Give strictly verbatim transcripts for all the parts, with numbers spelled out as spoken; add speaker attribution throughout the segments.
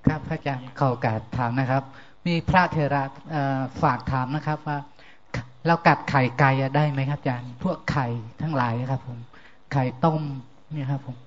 Speaker 1: ครับพระอาจารย์ขอโอกาสถามนะครับมีพระเถระฝากถามนะครับว่าเรากัดไข่ไก่ได้ไหมครับอาจารย์พวกไข่ทั้งหลายครับผมไข่ต้มเนี่ยครับผม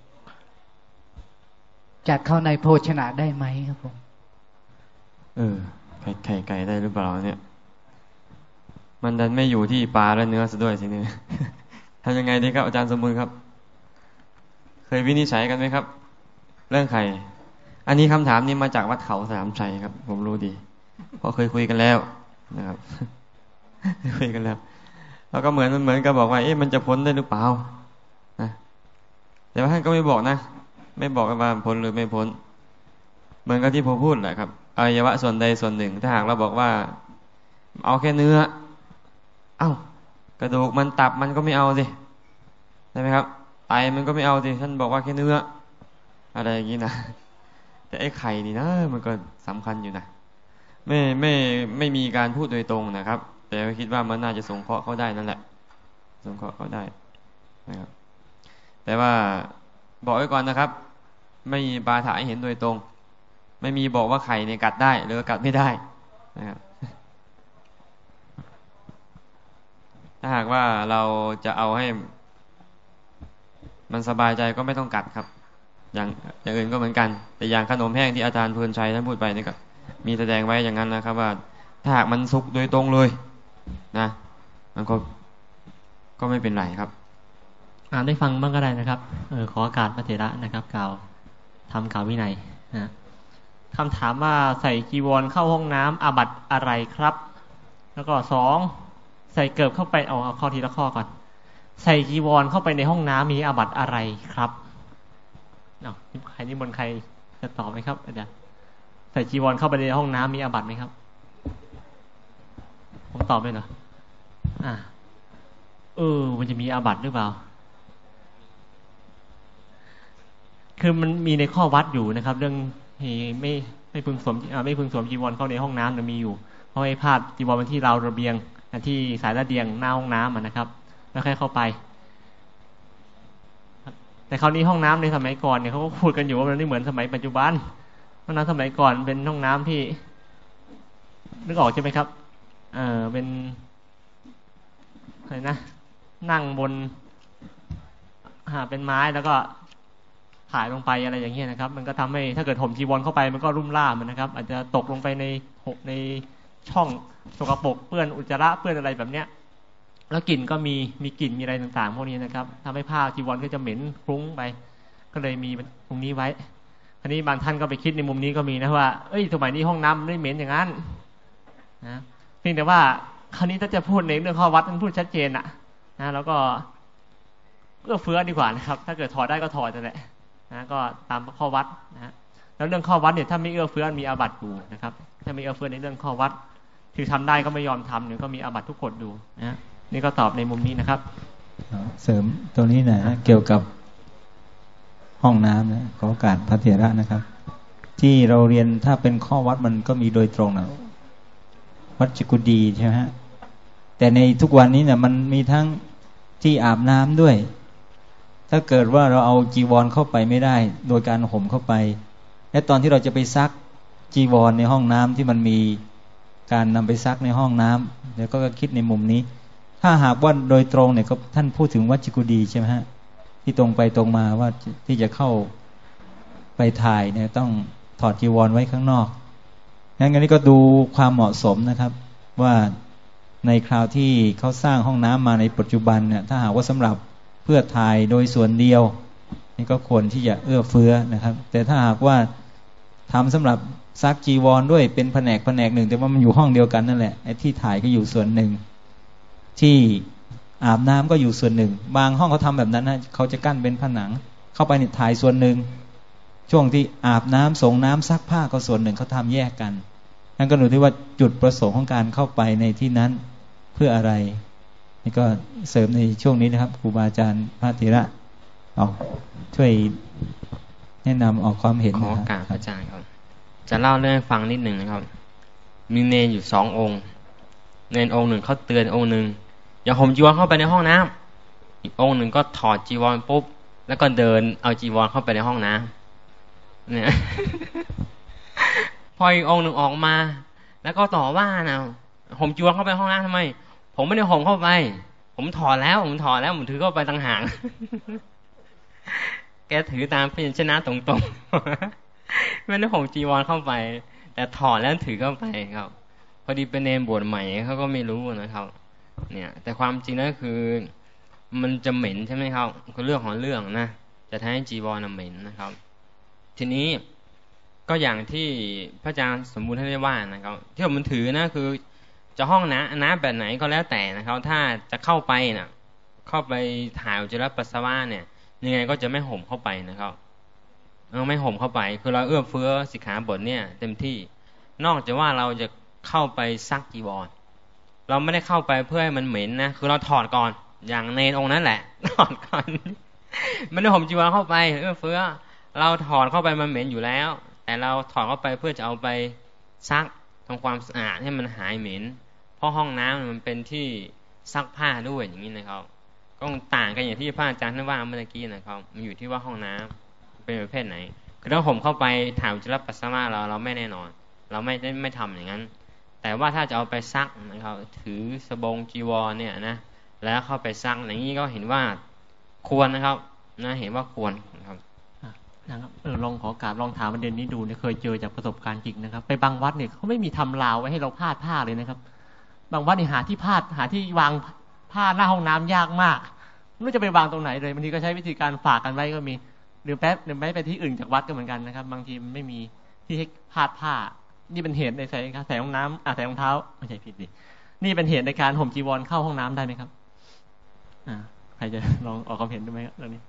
Speaker 1: จัดเข้าในโภชนะได้ไหมครับผม
Speaker 2: เออไข่ไข่ไก่ได้หรือเปล่าเนี่ยมันดันไม่อยู่ที่ปลาและเนื้อซะด้วยสิเนี่ยทำยังไงดีครับอาจารย์สมบูรณ์ครับเคยวินิจฉัยกันไหมครับเรื่องไข่อันนี้คำถามนี้มาจากวัดเขาสามชัยครับผมรู้ดีเพราะเคยคุยกันแล้วนะครับคุยกันแล้วแล้วก็เหมือนมันเหมือนกับบอกว่าเอ๊ะมันจะพ้นได้หรือเปล่านะแต่ว่าท่านก็ไม่บอกนะไม่บอกว่าพ้นหรือไม่พ้นเหมือนกับที่ผมพูดแหละครับอวัยวะส่วนใดส่วนหนึ่งถ้าหากเราบอกว่าเอาแค่เนื้อเอ้ากระดูกมันตับมันก็ไม่เอาสิใช่ไหมครับไตมันก็ไม่เอาสิท่านบอกว่าแค่เนื้ออะไรอย่างนี้นะแต่ไอ้ไข่นี่นะมันก็สำคัญอยู่นะไม่ไม่ไม่มีการพูดโดยตรงนะครับแต่คิดว่ามันน่าจะสงเคราะห์เขาได้นั่นแหละสงเคราะห์เขาได้นะครับแต่ว่าบอกไว้ก่อนนะครับไม่มีปาฐะให้เห็นโดยตรงไม่มีบอกว่าไข่เนี่ยกัดได้หรือกัดไม่ได้นะครับถ้าหากว่าเราจะเอาให้มันสบายใจก็ไม่ต้องกัดครับอย่างอย่างอื่นก็เหมือนกันแต่อย่างขนมแห้งที่อาจารย์เพลินชัยท่านพูดไปนี่ก็มีแสดงไว้อย่างนั้นนะครับว่าถ้าหากมันสุกโดยตรงเลยนะมันก็ก็ไม่เป็นไรครับ
Speaker 3: อ่านได้ฟังบ้างก็ได้นะครับเออขอโอกาสพระเถระนะครับกล่าวทำกล่าววินัยนะคำถามว่าใส่จีวรเข้าห้องน้ำอาบัติอะไรครับแล้วก็สองใส่เกิบเข้าไปเอาเอาข้อทีละข้อก่อนใส่จีวรเข้าไปในห้องน้ำมีอาบัติอะไรครับเนาะใครนิมนต์ใครจะตอบไหมครับอาจารย์ใส่จีวรเข้าไปในห้องน้ำมีอาบัติไหมครับผมตอบเลยเหรออ่าเออมันจะมีอาบัติหรือเปล่าคือมันมีในข้อวัดอยู่นะครับเรื่องไม่ไม่พึงสวมไม่พึงสวมจีวรเข้าในห้องน้ำจะมีอยู่เพราะไอ้พาดจีวรมันที่ราวระเบียงที่สายระเบียงหน้าห้องน้ำนะครับแล้วค่อยเข้าไปแต่คราวนี้ห้องน้ำในสมัยก่อนเนี่ยเขาก็พูดกันอยู่ว่ามันไม่เหมือนสมัยปัจจุบันห้องน้ำสมัยก่อนเป็นห้องน้ำที่นึกออกใช่ไหมครับเออเป็นอะไรนะนั่งบนหาเป็นไม้แล้วก็ถ่ายลงไปอะไรอย่างเงี้ยนะครับมันก็ทำให้ถ้าเกิดห่มจีวรเข้าไปมันก็รุ่มร่ามมันนะครับอาจจะตกลงไปในในช่องสกปรกเปื้อนอุจจาระเปื้อนอะไรแบบเนี้ยแล้วกลิ่นก็มีมีกลิ่นมีอะไรต่างๆพวกนี้นะครับทำให้ผ้าจีวรก็จะเหม็นคลุ้งไปก็เลยมีตรงนี้ไว้ทีนี้บางท่านก็ไปคิดในมุมนี้ก็มีนะว่าเอ้ยสมัยนี้ห้องน้ำไม่เหม็นอย่างนั้นนะเพียงแต่ว่าคราวนี้ถ้าจะพูดในเรื่องข้อวัดมันพูดชัดเจนอะนะแล้วก็เอื้อเฟื้อดีกว่านะครับถ้าเกิดถอดได้ก็ถอดแต่แหละนะก็ตามข้อวัดนะแล้วเรื่องข้อวัดเนี่ยถ้าไม่เอื้อเฟื้อมีอาบัติอยู่นะครับถ้าไม่เอื้อเฟื้อในเรื่องข้อวัดที่ทำได้ก็ไม่ยอมทำเนี่ยก็มีอาบัติทุกกฎดูนะนี่ก็ตอบในมุมนี้นะครับ
Speaker 4: เสริมตัวนี้นะเกี่ยวกับห้องน้ำนะขอโอกาสพระเถระนะครับที่เราเรียนถ้าเป็นข้อวัดมันก็มีโดยตรงนะวัดจกุดีใช่ไหมฮะแต่ในทุกวันนี้เนี่ยมันมีทั้งที่อาบน้ำด้วยถ้าเกิดว่าเราเอาจีวรเข้าไปไม่ได้โดยการห่มเข้าไปและตอนที่เราจะไปซักจีวรในห้องน้ำที่มันมีการนำไปซักในห้องน้ำแล้วก็คิดในมุมนี้ถ้าหากว่าโดยตรงเนี่ยก็ท่านพูดถึงวัดจกุดีใช่ไหมฮะที่ตรงไปตรงมาว่าที่จะเข้าไปถ่ายเนี่ยต้องถอดจีวรไว้ข้างนอกงั้นอันนี้ก็ดูความเหมาะสมนะครับว่าในคราวที่เขาสร้างห้องน้ำมาในปัจจุบันเนี่ยถ้าหากว่าสำหรับเพื่อถ่ายโดยส่วนเดียวนี่ก็ควรที่จะเอื้อเฟื้อนะครับแต่ถ้าหากว่าทำสำหรับซักจีวรด้วยเป็นแผนกแผนกหนึ่งแต่ว่ามันอยู่ห้องเดียวกันนั่นแหละไอ้ที่ถ่ายก็อยู่ส่วนหนึ่งที่อาบน้ำก็อยู่ส่วนหนึ่งบางห้องเขาทำแบบนั้นนะเขาจะกั้นเป็นผนังเข้าไปในถ่ายส่วนหนึ่งช่วงที่อาบน้ำส่งน้ำซักผ้าก็ส่วนหนึ่งเขาทำแยกกันนั่นก็ดูที่ว่าจุดประสงค์ของการเข้าไปในที่นั้นเพื่ออะไรนี่ก็เสริมในช่วงนี้นะครับครูบาอาจารย์พระเถระเอาช่วยแนะนำออกความเห็น
Speaker 5: ขอโอกาสอาจารย์ครับจะเล่าเรื่องฟังนิดหนึ่งนะครับมีเนรอยู่สององค์เนรองค์หนึ่งเขาเตือนองค์หนึ่งอย่าห่มจีวรเข้าไปในห้องน้ำอีกองค์หนึ่งก็ถอดจีวรปุ๊บแล้วก็เดินเอาจีวรเข้าไปในห้องน้ำเนี่ยออีกองค์หนึ่งออกมา แล้วก็ต่อว่านะห่มจีวรเข้าไปห้องน้ำทำไมผมไม่ได้ห่มเข้าไปผมถอดแล้วผมถอดแล้วผมถือเข้าไปต่างหาก แกถือตามพยัญชนะตรงๆ ไม่ได้ห่มจีวรเข้าไปแต่ถอดแล้วถือเข้าไปครับพอดีเป็นเนรบวชใหม่เขาก็ไม่รู้นะครับเนี่ยแต่ความจริงแล้วคือมันจะเหม็นใช่ไหมครับก็เรื่องของเรื่องนะจะทำให้จีวรเหม็นนะครับทีนี้ก็อย่างที่พระอาจารย์สมบูรณ์ท่านได้ว่านะครับที่ผมมันถือนะคือจะห้องน้ำน้ำแบบไหนก็แล้วแต่นะครับถ้าจะเข้าไปนะเข้าไปถ่ายอุจจาระปัสสาวะเนี่ยยังไงก็จะไม่ห่มเข้าไปนะครับเราไม่ห่มเข้าไปคือเราเอื้อเฟื้อสิกขาบทเนี่ยเต็มที่นอกจากว่าเราจะเข้าไปซักจีวรเราไม่ได้เข้าไปเพื่อให้มันเหม็นนะคือเราถอดก่อนอย่างเนรองค์นั้นแหละถอดก่อนไม่ได้ห่มจีวรเข้าไปเอื้อเฟื้อเราถอดเข้าไปมันเหม็นอยู่แล้วแต่เราถอดเข้าไปเพื่อจะเอาไปซักทำความสะอาดให้มันหายเหม็นเพราะห้องน้ำมันเป็นที่ซักผ้าด้วยอย่างนี้นะครับก็ต่างกันอย่างที่พระอาจารย์ท่านว่าเมื่อกี้นะครับมันอยู่ที่ว่าห้องน้ำเป็นประเภทไหนคือถ้าห่มเข้าไปถ่ายอุจจาระปัสสาวะเราเราไม่แน่นอนเราไม่ได้ไม่ทำอย่างนั้นแต่ว่าถ้าจะเอาไปซักนะครับถือสบงจีวรเนี่ยนะแล้วเข้าไปซักอย่างนี้ก็เห็นว่าควรนะครับนะเห็นว่าควรนะครับ
Speaker 3: นะครับเออลองขอกราบลองถามประเด็นนี้ดูเนี่ยเคยเจอจากประสบการณ์จริงนะครับไปบางวัดเนี่ยเขาไม่มีทำราวไว้ให้เราพาดผ้าเลยนะครับบางวัดนี่หาที่พาดหาที่วางผ้าหน้าห้องน้ำยากมากไม่รู้จะไปวางตรงไหนเลยบางทีก็ใช้วิธีการฝากกันไว้ก็มีหรือแป๊บหรือไม่ไปที่อื่นจากวัดก็เหมือนกันนะครับบางทีมันไม่มีที่ให้พาดผ้านี่เป็นเหตุในใส่ใส่รองน้ำอ่าใส่รองเท้าไม่ใช่ผิดดินี่เป็นเหตุในการห่มจีวรเข้าห้องน้ำได้ไหมครับอ่าใครจะลองออกความเห็นดูไหมครับเรื่องนี้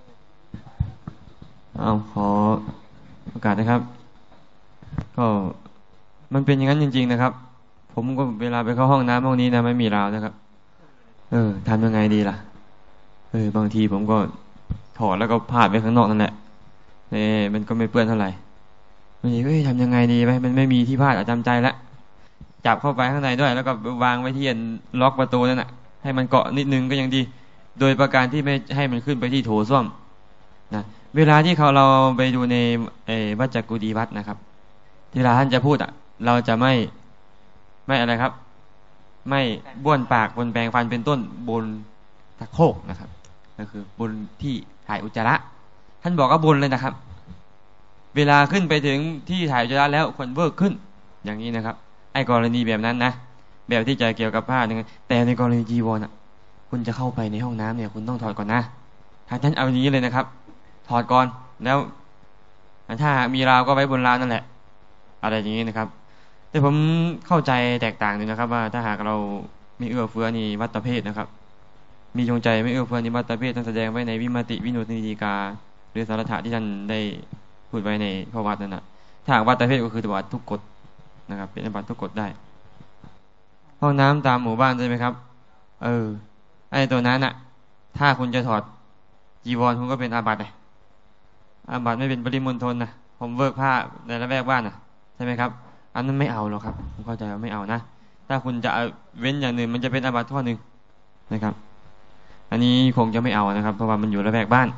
Speaker 2: เอาขอโอกาสนะครับก็มันเป็นอย่างนั้นจริงๆนะครับผมก็เวลาไปเข้าห้องน้ำห้องนี้นะไม่มีราวนะครับเออทำยังไงดีล่ะเออบางทีผมก็ถอดแล้วก็พาดไว้ข้างนอกนั่นแหละเออมันก็ไม่เปื้อนเท่าไหร่บางทีก็ทำยังไงดีไหมมันไม่มีที่พาดจำใจแล้วจับเข้าไปข้างในด้วยแล้วก็วางไว้ที่ล็อกประตูนั่นแหละให้มันเกาะนิดนึงก็ยังดีโดยประการที่ไม่ให้มันขึ้นไปที่โถส้วมนะเวลาที่เขาเราไปดูในวัจจกุฎีวัดนะครับเวลาท่านจะพูดอ่ะเราจะไม่ไม่อะไรครับไม่บ้วนปากบนแปรงฟันเป็นต้นบนตะโคกนะครับก็คือบนที่ถ่ายอุจจาระท่านบอกว่าบนเลยนะครับเวลาขึ้นไปถึงที่ถ่ายอุจจาระแล้วควรเวิร์กขึ้นอย่างนี้นะครับไอ้กรณีแบบนั้นนะแบบที่จะเกี่ยวกับผ้านึงแต่ในกรณีจีวรอ่ะคุณจะเข้าไปในห้องน้ำเนี่ยคุณต้องถอดก่อนนะถ้าท่านเอาอย่างนี้เลยนะครับถอดก่อนแล้วถ้ามีราวก็ไว้บนราวนั่นแหละอะไรอย่างนี้นะครับแต่ผมเข้าใจแตกต่างเลยนะครับว่าถ้าหากเรามีเอื้อเฟื้อนี่วัตเพศนะครับมีจงใจไม่เอื้อเฟื้อนี่วัตเพศท่านแสดงไว้ในวิมติวิโนตินีกาหรือสารถะที่ท่านได้พูดไว้ในพระวัตรนั่นนะถ้าหากวัตเพศก็คือตัวทุกกฎนะครับเป็นบัตรทุกกฎได้ห้องน้ำตามหมู่บ้านใช่ไหมครับเออไอ้ตัวนั้นน่ะถ้าคุณจะถอดจีวรคุณก็เป็นอาบัติเลยอาบัติไม่เป็นปริมณฑลนะผมเวิร์กผ้าในละแวกบ้านนะใช่ไหมครับอันนั้นไม่เอาหรอกครับผมเข้าใจว่าไม่เอานะถ้าคุณจะเว้นอย่างหนึ่งมันจะเป็นอาบัติข้อหนึ่งนะครับอันนี้คงจะไม่เอานะครับเพราะว่ามันอยู่ละแวกบ้าน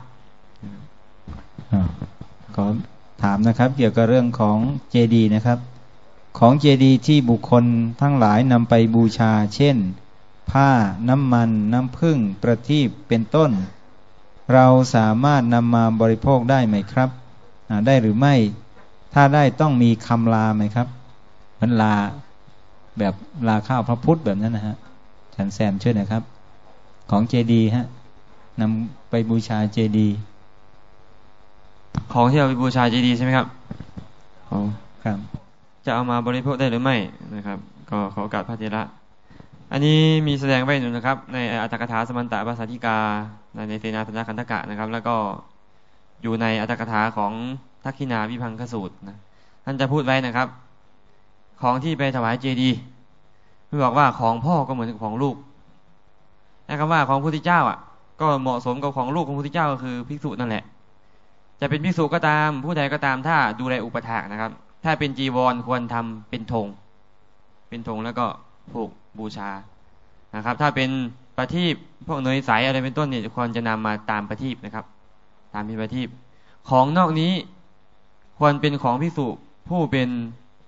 Speaker 4: ขอถามนะครับเกี่ยวกับเรื่องของเจดีย์นะครับของเจดีย์ที่บุคคลทั้งหลายนำไปบูชาเช่นผ้าน้ำมันน้ำผึ้งประทีปเป็นต้นเราสามารถนำมาบริโภคได้ไหมครับได้หรือไม่ถ้าได้ต้องมีคำลาไหมครับมันลาแบบลาข้าวพระพุทธแบบนั้นนะฮะฉันแซมช่วยนะครับของเจดีย์ฮะนำไปบูชาเจดีย์
Speaker 2: ของที่เราไปบูชาเจดีย์ใช่ไหมครับอ๋อ
Speaker 4: ครับ
Speaker 2: จะเอามาบริโภคได้หรือไม่นะครับก็ขอโอกาสพระเถระอันนี้มีแสดงไว้อยู่นะครับในอัตถกถาสมันตะภาษาธิกาในเสนาสนะคันธกะนะครับแล้วก็อยู่ในอัตถกถาของทักขินาวิพังคสูตรนะท่านจะพูดไว้นะครับของที่ไปถวายเจดีย์ท่านบอกว่าของพ่อก็เหมือนกับของลูกนะครับว่าของพระพุทธเจ้าอ่ะก็เหมาะสมกับของลูกของพระพุทธเจ้าก็คือภิกษุนั่นแหละจะเป็นภิกษุก็ตามผู้ใดก็ตามถ้าดูแลอุปถากนะครับถ้าเป็นจีวรควรทำเป็นธงเป็นธงแล้วก็ผูกบูชานะครับถ้าเป็นประทีปพวกเนยใสอะไรเป็นต้นเนี่ยควรจะนำมาตามประทีปนะครับตามเป็นประทีปของนอกนี้ควรเป็นของภิกษุผู้เป็น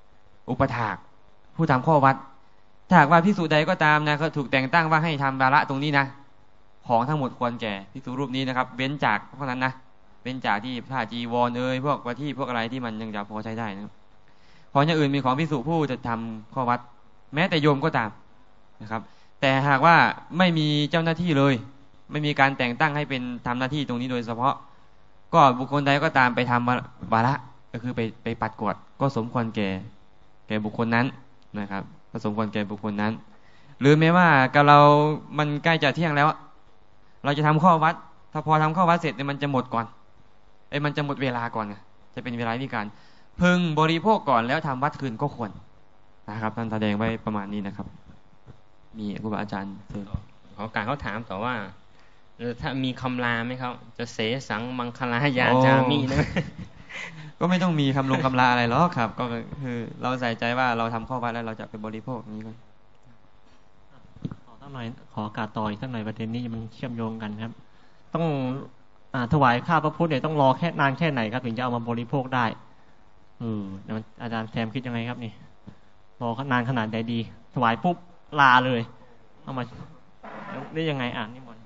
Speaker 2: อุปถากผู้ทำข้อวัดถ้าหากว่าภิกษุใดก็ตามนะเขาถูกแต่งตั้งว่าให้ทำภาระตรงนี้นะของทั้งหมดควรแก่ภิกษุรูปนี้นะครับเว้นจากพวกนั้นนะเว้นจากที่ผ้าจีวรเอ่ยพวกวัตถุพวกอะไรที่มันยังจะพอใช้ได้นะครับของอย่างอื่นมีของภิกษุผู้จะทำข้อวัดแม้แต่โยมก็ตามนะครับแต่หากว่าไม่มีเจ้าหน้าที่เลยไม่มีการแต่งตั้งให้เป็นทำหน้าที่ตรงนี้โดยเฉพาะก็บุคคลใดก็ตามไปทำวาระก็คือไปไปปัดกวาดก็สมควรแก่แก่บุคคลนั้นนะครับก็สมควรแก่บุคคลนั้นหรือแม้ว่ากับเรามันใกล้จะเที่ยงแล้วเราจะทำข้อวัดถ้าพอทำข้อวัดเสร็จเนี่ยมันจะหมดก่อนไอ้มันจะหมดเวลาก่อนจะเป็นเวลาวิการพึงบริโภคก่อนแล้วทำวัดคืนก็ควรนะครับท่านแสดงไว้ประมาณนี้นะครับมีครูบาอาจารย์
Speaker 5: ขอการเขาถามต่อว่าถ้ามีคำลาไหมครับจะเสสังมังคลายาจามีนะ
Speaker 2: ก็ไม่ต้องมีคำลงคำลาอะไรหรอกครับก็คือเราใส่ใจว่าเราทำข้อวัดแล้วเราจะไปบริโภคนี้ก็
Speaker 3: ขอสักหน่อยขอการต่ออีกสักหน่อยประเด็นนี้มันเชื่อมโยงกันครับต้องอ่าถวายข้าพระพุทธเนี่ยต้องรอแค่นานแค่ไหนครับถึงจะเอามาบริโภคได้เอออาจารย์แซมคิดยังไงครับนี่รอนานขนาดใดดีถวายปุ๊บลาเลยเอามาได้ยังไงอ่านนิมนต์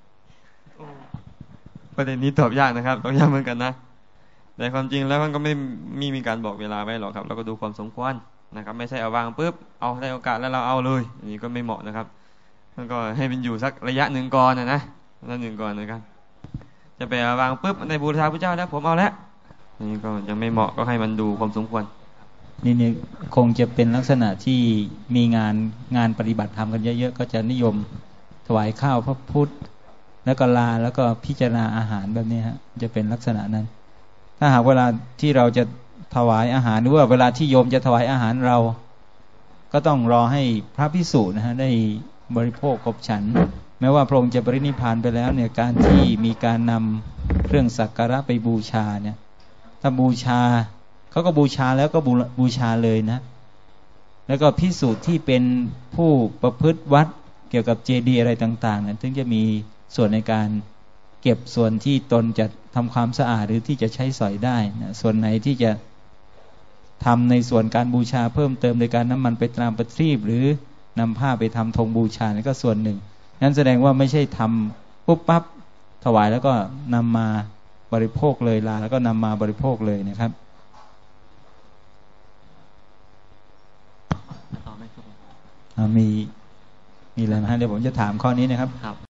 Speaker 2: ประเด็นนี้ตอบยากนะครับต้องยากเหมือนกันนะแต่ความจริงแล้วมันก็ไม่มีมีการบอกเวลาไว้หรอกครับเราก็ดูความสมควรนะครับไม่ใช่เอาวางปุ๊บเอาได้โอกาสแล้วเราเอาเลยอันนี้ก็ไม่เหมาะนะครับมันก็ให้เป็นอยู่สักระยะหนึ่งก่อนนะนะระยะหนึ่งก่อนนะครับจะไปเอาวางปุ๊บในบูชาพระเจ้าแล้วผมเอาแล้วอันนี้ก็ยังไม่เหมาะก็ให้มันดูความสมควร
Speaker 4: นี่นี่คงจะเป็นลักษณะที่มีงานงานปฏิบัติธรรมกันเยอะๆก็จะนิยมถวายข้าวพระพุทธแล้วก็ลาแล้วก็พิจารณาอาหารแบบนี้ฮะจะเป็นลักษณะนั้นถ้าหากเวลาที่เราจะถวายอาหารหรือว่าเวลาที่โยมจะถวายอาหารเราก็ต้องรอให้พระภิกษุนะฮะได้บริโภคครบฉันแม้ว่าพระองค์จะปรินิพพานไปแล้วเนี่ยการที่มีการนำเครื่องสักการะไปบูชาเนี่ยถ้าบูชาเขาก็บูชาแล้วก็บูชาเลยนะแล้วก็ภิกษุที่เป็นผู้ประพฤติวัดเกี่ยวกับเจดีย์อะไรต่างๆเนี่ยถึงจะมีส่วนในการเก็บส่วนที่ตนจะทำความสะอาดหรือที่จะใช้สอยได้นะส่วนไหนที่จะทำในส่วนการบูชาเพิ่มเติมโดยการน้ำมันไปตามประทีปหรือนำผ้าไปทำธงบูชานี่ก็ส่วนหนึ่งนั้นแสดงว่าไม่ใช่ทำปุ๊บปั๊บถวายแล้วก็นำมาบริโภคเลยลาแล้วก็นำมาบริโภคเลยนะครับมีมีอะไรไหมฮะเดี๋ยวผมจะถามข้อนี้นะครับ